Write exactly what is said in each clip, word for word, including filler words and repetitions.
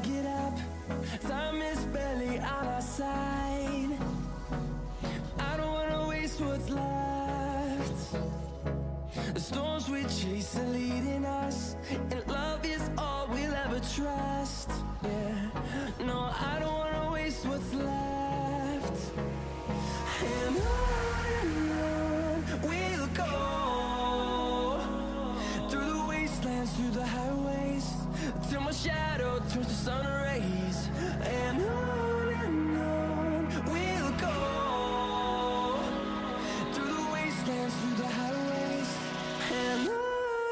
get up. Time is barely on our side. I don't wanna waste what's left. The storms we chase are leading us, and love is all we'll ever trust. Yeah, no, I don't wanna waste what's left. And on and on we'll go, through the wastelands, through the highways, till my shadow turns to sun rays. And on and on we'll go, through the wastelands, through the highways, and on.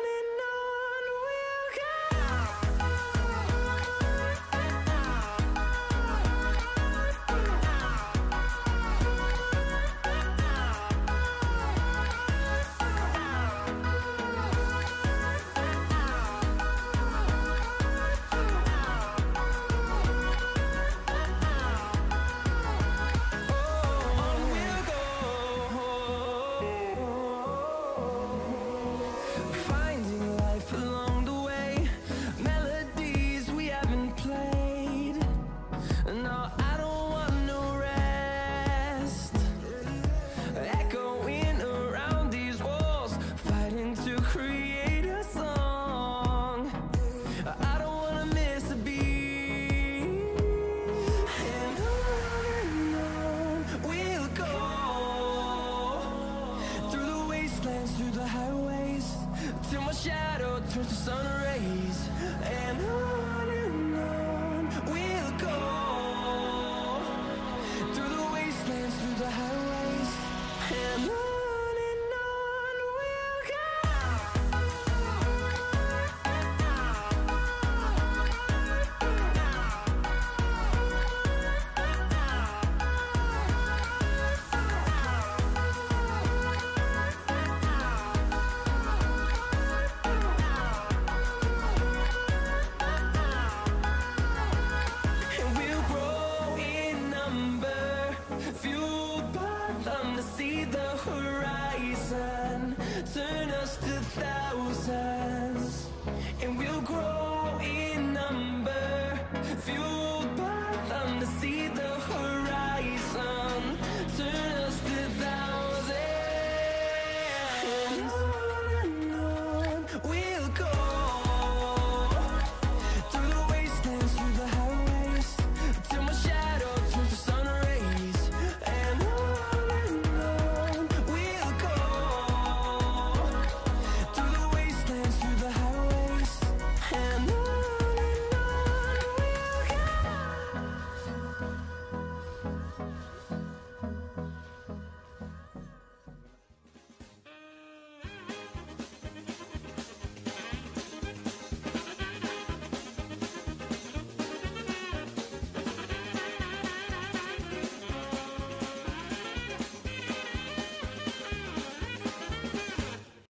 Through the highways, till my shadow turns to sun rays. And on